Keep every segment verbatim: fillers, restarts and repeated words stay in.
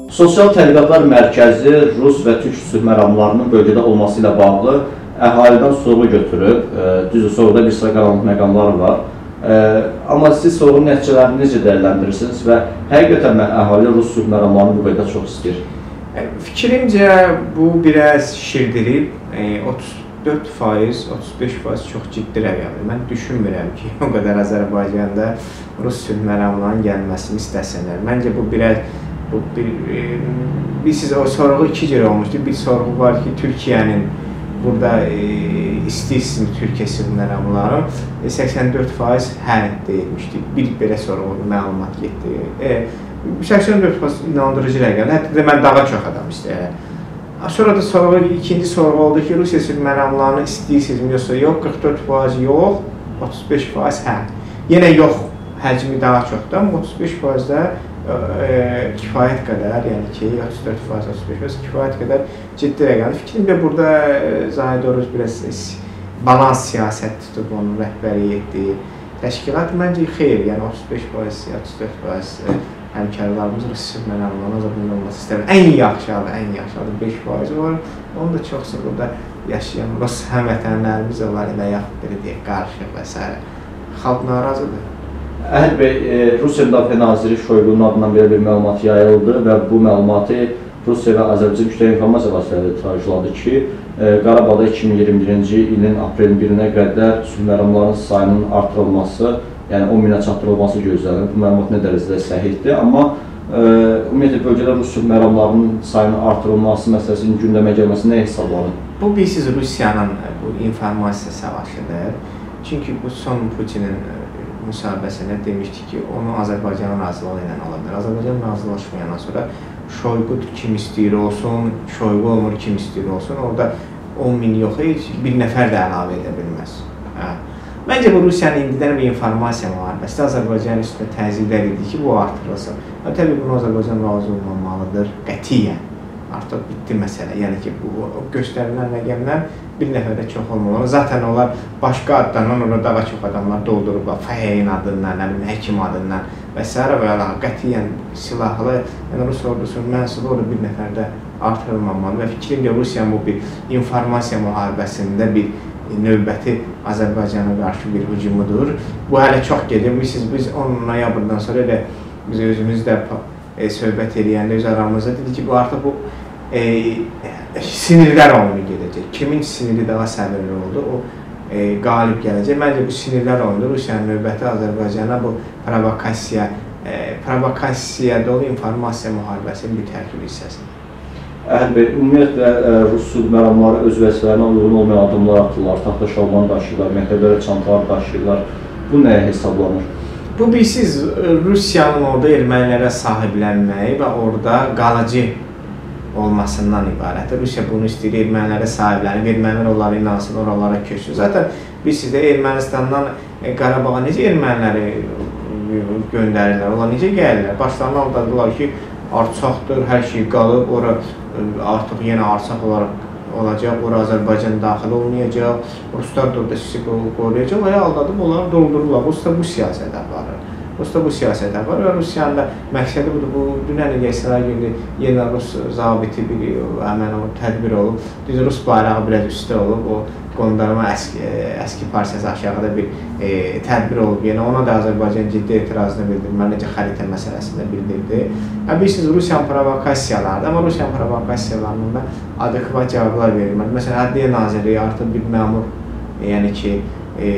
Sosial Tədqiqatlar Mərkəzi Rus və Türk sülh məramlarının bölgədə olması ilə bağlı əhalidən sorğu götürüb. Düzdür, sorğuda bir sıra qaranlıq məqamlar var. Amma siz sorğunun nəticələrini necə dəyərləndirirsiniz və həqiqətən əhali Rus sülh məramlarını bu qədər çox istəyir? Fikrimcə bu biraz şirdirib. otuz dörd faiz, otuz beş faiz çox ciddi rəqəmdir. Mən düşünmürəm ki, o qədər Azərbaycanda Rus sülh məramlarının gəlməsini istəsənlər. Məncə bu biraz bu bir, bir siz o sorğu iki cür olmuşdur. Bir sorğu var ki, Türkiyənin burada e, istəyirsin Türkiyə sülh məramları səksən dörd faiz hə deyilmişdi. Bir belə sorğu məlumat getdi. E, səksən dörd faiz inandırıcı rəqəm. Hətta da mən daha çox adam istəyirəm. Sonra da sorğu, ikinci sorğu oldu ki, Rusiya sülh məramlarını istəyirsinizmi yoxsa yox, qırx dörd faiz yox, otuz beş faiz hə. Yenə yox, həcmi daha çoxdur, amma otuz beş faizdə e, kifayət qədər, yəni ki, otuz dörd faiz, otuz beş faiz kifayət qədər ciddi rəqəmdir. Fikrimdə burada Zahid Oruc biraz balans siyasət tutub onun rəhbəri etdiyi təşkilat məncə xeyr, yəni otuz beş faiz, otuz dörd faiz həmkarlarımız Rus sülh məramlarına azadlığı olması istəyir. Ən yaxşı adı, ən yaxşı adı beş faiz var. Onu da çoxsa burada yaşayan Rus həmvətənlərimiz var və yaxud belə deyək, qarışıq və s. Xalq narazıdır. Əhəd bəy, Rusiya Müdafiə Naziri Şoyqunun adından belə bir məlumat yayıldı və bu məlumatı Rusiya və Azərbaycan kütləvi informasiya vasitələri tirajladı ki, Qarabağda iki min iyirmi birinci ilin aprelin birinə qədər sülh məramlarının sayının artırılması, yəni on minə çatdırılması gözlənilir. Bu məlumat nə dərəcədə səhihdir, amma e, ümumiyyətlə bölgədə Rus sülh məramlarının sayının artırılması məsələsinin gündəmə gəlməsi nə hesablanır? Bu bilsiz Rusiyanın bu informasiya savaşıdır. Çünki bu son Putinin müsahibəsində demişdi ki, onu Azərbaycanın razılığı ilə alırlar. Azərbaycan razılaşmayandan sonra Şoyqu kim istəyir olsun, Şoyqu olmur kim istəyir olsun, orada on min yox, heç bir nəfər də əlavə edə bilməz. Hə. Məncə bu Rusiyanın indidən bir informasiya müharibəsi Azərbaycan üstündə təzyiqlər idi ki, bu artırılsın. Və təbii bunu Azərbaycan razı olmamalıdır, qətiyyən. Artıq bitdi məsələ. Yəni ki, bu göstərilən rəqəmlər bir nəfərdə çox olmalı. Zaten onlar başqa adlardan orada daha çox adamlar doldurublar. Fəhəyin adından, həkim adından və s. və qətiyyən silahlı, yəni Rus ordusunun mənsubu orada bir nəfərdə artırılmamalı. Və fikrimcə Rusiyanın bu bir informasiya müharibəsində bir növbəti Azərbaycana qarşı bir hücumudur. Bu hələ çox gedir. Biz, biz on noyabrdan sonra elə biz özümüz də e, söhbət eləyəndə öz aramızda dedik ki, bu artıq bu e, sinirlər oyunu gedəcək. Kimin siniri daha səbirli oldu, o e, qalib gələcək. Məncə bu sinirlər oyunu Rusiyanın növbəti Azərbaycana bu provokasiya, e, provokasiya dolu informasiya müharibəsinin bir tərkib hissəsidir. Əhəd bəy, ümumiyyətlə Rus sülh məramları öz vəzifələrinə uyğun olmayan addımlar atırlar, taxta şalban daşıyırlar, məktəblərə çantalar daşıyırlar. Bu nəyə hesablanır? Bu bilsiz Rusiyanın orada ermənilərə sahiblənməyi və orada qalıcı olmasından ibarətdir. Rusiya bunu istəyir, ermənilərə sahiblənir, ermənilər onları inansın, oralara köçsün. Zaten bilsiz də Ermənistandan Qarabağa necə erməniləri göndərirlər, onlar necə gəlirlər? Başlarına aldadılar ki, artsaqdır, hər şey qalıb, ora artıq yenə arsaq olaraq olacaq, ora Azərbaycan daxil olmayacaq, Ruslar da orada sizi qoruyacaq və aldadıb onları doldururlar. Rusda bu siyasət aparır. Rusda bu siyasət aparır və Rusiyanın da məqsədi budur. Bu dünən İsrail gündə yenə Rus zabiti bir həmən o tədbir olub. Düz Rus bayrağı biraz üstə olub, o qondarma əski, əski partiyası aşağıda bir e, tədbir olub. Yəni ona da Azərbaycan ciddi etirazını bildirməli, necə xəritə məsələsində bildirdi. Yəni bilirsiniz, Rusiyanın provokasiyalardır, amma Rusiyanın provokasiyalarının da adekvat cavablar verilməli. Məsələn, Ədliyyə Nazirliyi artıq bir məmur, yəni ki, e,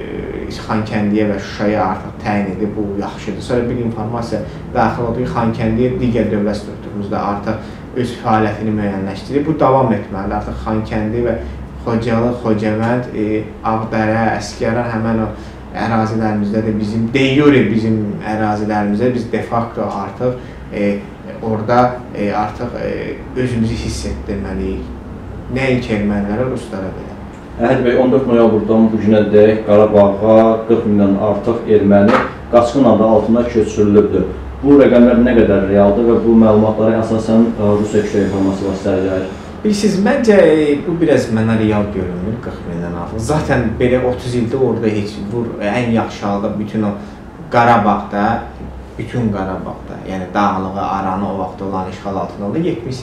Xankəndiyə və Şuşaya artıq təyin edib, bu yaxşıdır. Sonra bir informasiya daxil oldu ki, Xankəndiyə digər dövlət strukturumuzda artıq öz fəaliyyətini müəyyənləşdirir. Bu davam etməlidir. Artıq Xankəndi və Xocalı, Xocavənd, e, Ağdərə, Əskərən həmən o ərazilərimizdə də bizim, de jure bizim ərazilərimizdə biz de facto artıq e, orada e, artıq e, özümüzü hiss etdirməliyik. Nəinki ermənilərə, Ruslara belə. Əhəd bəy, on dörd noyabrdan bu günə dək Qarabağa qırx mindən artıq erməni qaçqın adı altında köçürülübdür. Bu rəqəmlər nə qədər realdır və bu məlumatlara əsasən Rusiya kütləvi informasiya vasitələri yayır? Bilirsiniz, məncə bu biraz mənə real görünür qırx mindən artıq. Zaten belə otuz ildə orada heç vur, ən yaxşı halda bütün o Qarabağda bütün Qarabağda, yəni Dağlığı, Aranı o vaxt olan işğal altında oldu, yetmiş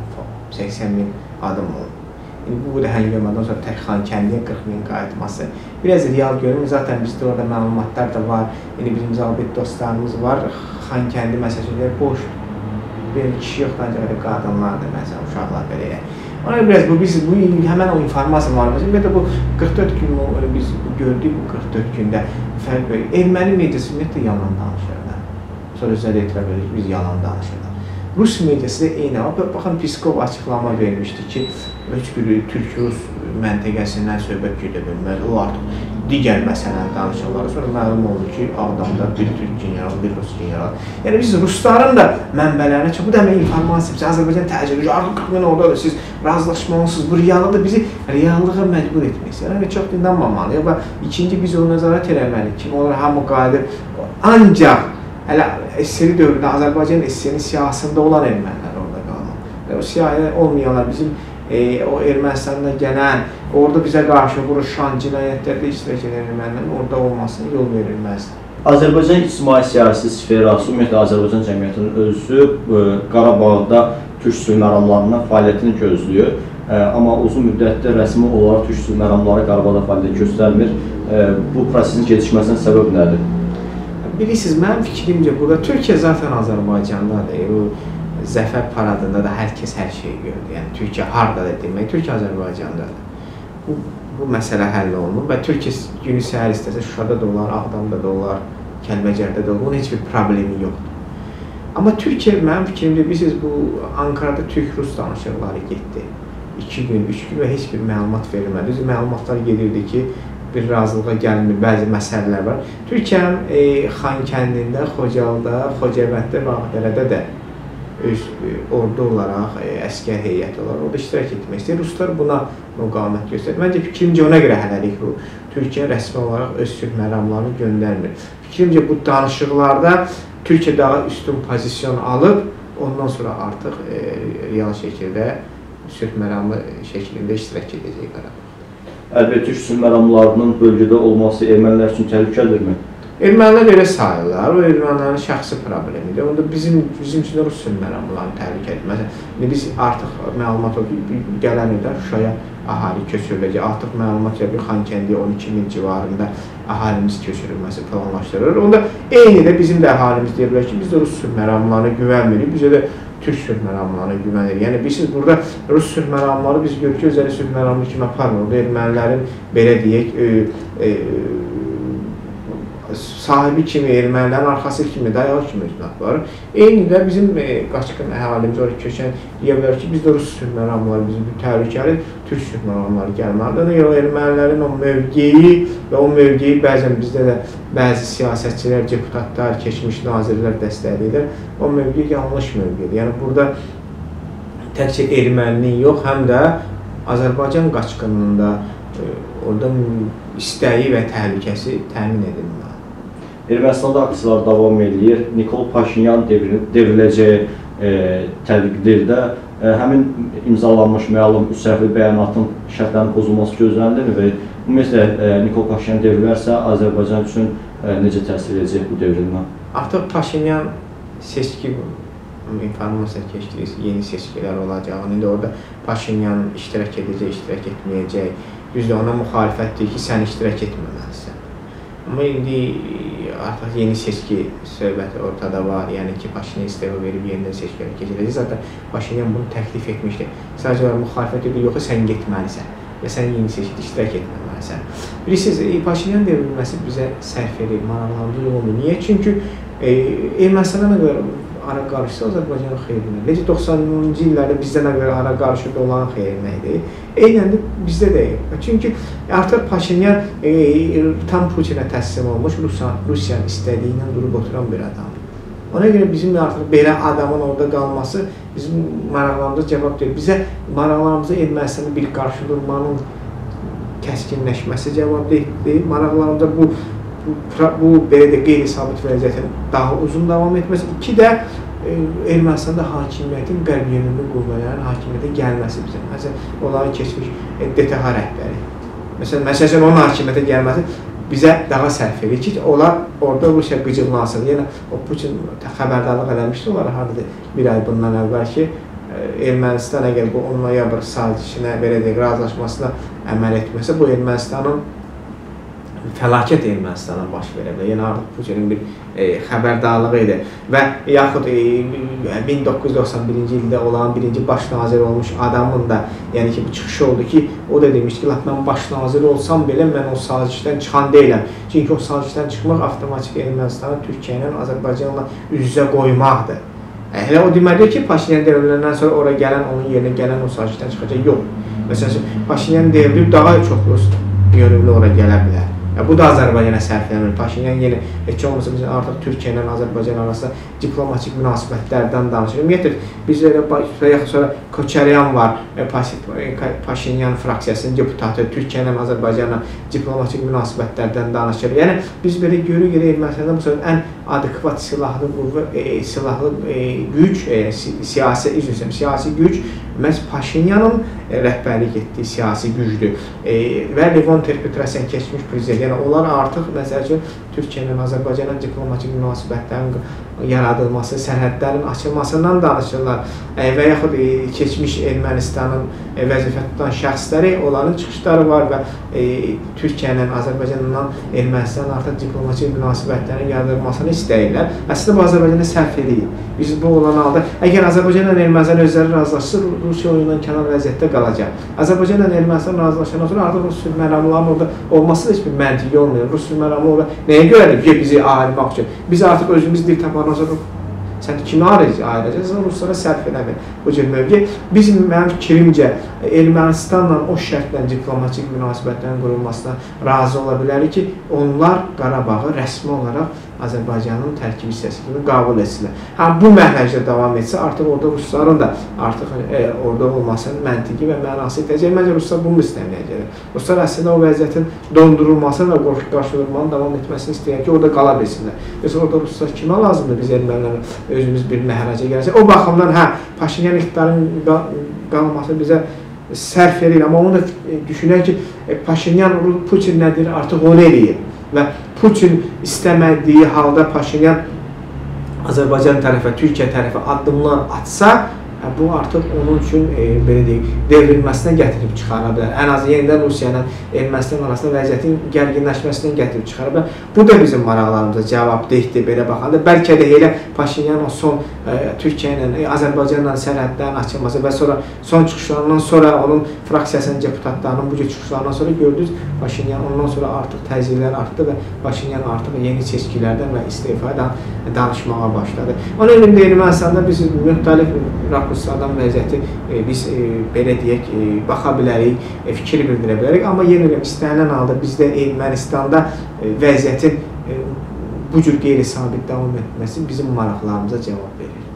səksən min adam oldu. Yəni, bu da həngəmədən sonra tək Xankəndiyə qırx min qayıtması. Biraz real görürüm, zaten bizdə orada məlumatlar da var, yəni bizim zabit dostlarımız var, Xankəndi məsələləri boşdur. Bir kişi yoxdur, ancaq qadınlardır, məsələn, uşaqlar belə. Ona biraz bu, biz bu həmən o informasiya var. Bir də bu qırx dörd gün biz gördük, bu qırx dörd gündə fərq verir. Erməni mediası ümumiyyətlə yalan danışırlar. Sonra özləri etiraf edir ki, biz yalan danışırlar. Rus mediası da eyni. Baxın, Piskov açıqlama vermişdi ki, heç bir Türk-Rus məntəqəsindən söhbət gedə bilməz. O artıq digər məsələni danışırlar. Sonra məlum oldu ki, Ağdamda bir Türk generalı, bir Rus generalı. Yəni biz Rusların da mənbələrinə çox, bu da həmən informasiya, Azərbaycan təcrübə ediyor. Artıq qırx min oradadır, siz razılaşmalısınız. Bu reallıqda bizi reallığa məcbur etmək istəyir və çox inanmamalıyıq. Və ikinci biz onu nəzarət eləməliyik. Kim olur, hamı qadir. Ancaq hələ S S R dövründə Azərbaycan S S R-in siyasında olan ermənilər orada qalır. O siyahı olmayanlar bizim e, o Ermənistanda gələn, orada bizə qarşı vuruşan cinayətlərdə iştirak edən ermənilərin orada olmasına yol verilməzdir. Azərbaycan ictimai-siyasi sferası, ümumiyyətlə Azərbaycan cəmiyyətinin özü e, Qarabağda türk sülh məramlarından fəaliyyətini gözləyir. E, amma uzun müddətdə rəsmi olaraq türk sülh məramları Qarabağda fəaliyyət göstərmir. E, bu prosesin gecikməsinə səbəb nədir? Bilirsiniz, mənim fikrimcə burada Türkiyə zaten Azərbaycandadır. O Zəfər paradında da hər kəs hər şeyi gördü. Yəni Türkiyə hardadır demək, Türkiyə Azərbaycandadır. Bu, bu məsələ həll olunur və Türkiyə günü səhər istəsə Şuşada da olar, Ağdamda da olar, Kəlbəcərdə də olar. Bunun heç bir problemi yoxdur. Amma Türkiyə, mənim fikrimcə, bilirsiniz, bu Ankarada Türk-Rus danışıqları getdi. İki gün, üç gün və heç bir məlumat verilmədi. Düz məlumatlar gedirdi ki, bir razılığa gəlmir, bəzi məsələlər var. Türkiyənin e, Xankəndində, Xocalıda, Xocavənddə və Ağdərədə də öz e, ordu olaraq, e, əskər heyəti olaraq orada iştirak etmək istəyir. Ruslar buna müqavimət göstərir. Məncə fikrimcə ona görə hələlik bu Türkiyə rəsmi olaraq öz sülh məramlarını göndərmir. Fikrimcə bu danışıqlarda Türkiyə daha üstün pozisyon alıb, ondan sonra artıq e, real şəkildə sülh məramı şəklində iştirak edəcək Qarabağ. Əlbəttə, türk sülh məramlarının bölgədə olması ermənilər üçün təhlükəlidirmi? Ermənilər elə sayırlar, o ermənilərin şəxsi problemidir. Onda bizim, bizim üçün Rus sülh məramlarını təhlükəlidir. Məsələn, biz artıq məlumat oldu, gələn ildə Şuşaya əhali köçürüləcək. Artıq məlumat yapıyor, Xankəndiyə on iki min civarında əhalimiz köçürülməsi planlaşdırılır. Onda eyni də bizim də əhalimiz deyə bilər ki, biz də Rus sülh məramlarına güvənmirik, bizə də Türk sülh məramlarına güvənir. Yəni, bilirsiniz, burada Rus sülh məramları biz görürük ki, özləri sülh məramlı kimi aparmır. Orada ermənilərin, belə deyək, e, e, sahibi kimi, ermənilərin arxası kimi, dayağı kimi özünət var. Eyni də bizim e, qaçqın əhalimiz oraya köçən deyə bilər ki, biz də Rus sülh məramları, bizim bu təhlükəli Türk sülh məramları gəlməlidir. Yəni, ermənilərin o mövqeyi və o mövqeyi bəzən bizdə də bəzi siyasətçilər, deputatlar, keçmiş nazirlər dəstəkləyirlər. O mövqe yanlış mövqedir. Yəni, burada təkcə erməninin yox, həm də Azərbaycan qaçqınında e, orada istəyi və təhlükəsi təmin edilməlidir. Ermənistanda aksiyalar davam edir. Nikol Paşinyan devriləcəyi e, təqdirdə e, həmin imzalanmış məlum üç-səhvli bəyanatın şərtlərinin pozulması gözlənilir və ümumiyyətlə e, Nikol Paşinyan devrilərsə Azərbaycan üçün e, necə təsir edəcək bu devrilmə? Artıq Paşinyan seçki informasiya keçdiyiz, yeni seçkilər olacaq. İndi orada Paşinyan iştirak edəcək, iştirak etməyəcək. Düzdür, ona müxalifətdir ki, sən iştirak etməməlisən. Amma indi artıq yeni seçki söhbəti ortada var. Yəni ki, Paşinyan istefa verib yenidən seçkilərə keçirəcək. Zaten Paşinyan bunu təklif etmişdi. Sadəcə müxalifət edir, yox, sən getməlisən və sən yeni seçkidə iştirak etməməlisən. Bilirsiniz, Paşinyan devrilməsi bizə sərf edir, maraqlandırır olmuyor. Niyə? Çünki e, Ermənistana nə qədər ara qarışsa Azərbaycanın xeyrinə. Necə doxsanıncı illərdə bizdə nə qədər ara qarışıda olan xeyrinə idi. Eynən də bizdə deyil. Çünki artıq Paşinyan e, tam Putinə təslim olmuş, Rusiyanın istədiyindən durub oturan bir adamdır. Ona görə bizim artıq belə adamın orada qalması bizim maraqlarımıza cavab deyil. Bizə maraqlarımıza Ermənistanda bir qarşı durmanın kəskinləşməsi cavab deyil. Maraqlarımıza bu Bu, bu belə də qeyri-sabit vəziyyətin daha uzun davam etməsi. İki də e, Ermənistanda hakimiyyətin qərb yönümlü qüvvələrin hakimiyyətə gəlməsi bizim. Məsələn, onların keçmiş e, D T H rəhbəri. Məsələn, məsələn, onun hakimiyyətə gəlməsi bizə daha sərf edir ki, onlar orada Rusiya qıcıqlansın. Yəni, o Putin xəbərdarlıq eləmişdi onlara harada bir ay bundan əvvəl ki, Ermənistan əgər bu on noyabr sazişinə, belə deyək, razılaşmasına əməl etməsə, bu Ermənistanın fəlakət Ermənistana baş verə bilər. Yəni, artıq Putinin bir e, xəbərdarlığı idi. Və yaxud e, min doqquz yüz doxsan birinci ildə olan birinci baş nazir olmuş adamın da, yəni ki, bu çıxışı oldu ki, o da demişdi ki, mən baş nazir olsam belə mən o sazişdən çıxan deyiləm. Çünki o sazişdən çıxmaq avtomatik Ermənistanı Türkiyə ilə, Azərbaycanla üz-üzə qoymaqdır. Hələ o deməli ki, Paşinyan devriləndən sonra oraya gələn, onun yerinə gələn o sazişdən çıxacaq. Yox. Məsələn, Paşinyan devrilib daha çox Rus yönümlü oraya gələ bilər. Bu da Azərbaycana sərflənir. Paşinyan yeni, heç olmasa biz artıq Türkiyə ilə Azərbaycan arasında diplomatik münasibətlərdən danışırıq. Ümumiyyətlə, biz elə sonra Köçəryan var, Paşinyan fraksiyasının deputatı, Türkiyə ilə Azərbaycanla diplomatik münasibətlərdən danışır. Yəni, biz belə görürük, Ermənistanda bu sırada ən adekvat silahlı qüvvə, e, silahlı e, güc, e, siyasi, üzrüsəm, siyasi güc məhz Paşinyanın e, rəhbərlik etdiyi siyasi gücdür. E, və Levon Ter-Petrosyan keçmiş prezident. Yəni, onlar artıq, məsəl üçün, Türkiyə ilə Azərbaycanla diplomatik münasibətlərin yaradılması, sərhədlərin açılmasından danışırlar. E, və yaxud e, keçmiş Ermənistanın e, vəzifə tutan şəxsləri, onların çıxışları var və e, Türkiyə ilə Azərbaycanla Ermənistanın artıq diplomatik münasibətlərin yaradılmasını istəyirlər. Əslində, bu Azərbaycana sərf edir. Biz bu olan halda, əgər Azərbaycan ilə Ermənistan özləri razılaşsa, Rusiya oyundan kənar vəziyyətdə qalacaq. Azərbaycan ilə Ermənistan razılaşandan sonra artıq Rus sülhməramlıların orada olması da heç bir məntiqi olmuyor. Rus sülhməramlı orada nəyə görədir ki, bizi ayırmaq üçün? Biz artıq özümüz dil tapandan sonra sən kimi ayıracaqsan, Ruslara sərf eləmir bu cür mövqe. Biz, mənim fikrimcə, Ermənistanla o şərtlə diplomatik münasibətlərin qurulmasına razı ola bilərik ki, onlar Qarabağı rəsmi olaraq Azərbaycanın tərkib hissəsi kimi qəbul etsinlər. Hə, bu məhləcdə davam etsə, artıq orada Rusların da artıq e, orada olmasının məntiqi və mənası itəcək. Məncə, Ruslar bunu istəməyəcəkdir. Ruslar əslində o vəziyyətin dondurulmasını və qarşıdurmanın davam etməsini istəyir ki, orada qala bilsinlər. Yoxsa orada Ruslar kimə lazımdır biz ermənilərin özümüz bir məhrəcə gəlsək? O baxımdan, hə, Paşinyan iqtidarın qalması bizə sərf edir, amma onu da düşünək ki, Paşinyan, Putin nədir, artıq onu eləyir. Və Putin istəmədiyi halda Paşinyan Azərbaycan tərəfə, Türkiyə tərəfə addımlar atsa, bu artıq onun üçün e, belə deyək, devrilməsinə gətirib çıxara bilər. Ən azı yenidən Rusiya ilə Ermənistan arasında vəziyyətin gərginləşməsinə gətirib çıxara bilər. Bu da bizim maraqlarımıza cavabdehdir belə baxanda. Bəlkə də elə Paşinyan o son e, Türkiyə ilə, e, Azərbaycanla sərhədlərin açılması və sonra son çıxışlarından sonra onun fraksiyasının deputatlarının bu cür çıxışlarından sonra gördünüz, Paşinyan ondan sonra artıq təzyiqlər artdı və Paşinyan artıq yeni seçkilərdən və istefadan danışmağa başladı. Onun elmdə Ermənistanda biz müxtəlif Ruslardan vəziyyəti e, biz e, belə deyək, e, baxa bilərik, e, fikir bildirə bilərik. Amma yenə də istənilən halda bizdə Ermənistanda e, vəziyyətin e, bu cür qeyri-sabit davam etməsi bizim maraqlarımıza cavab verir.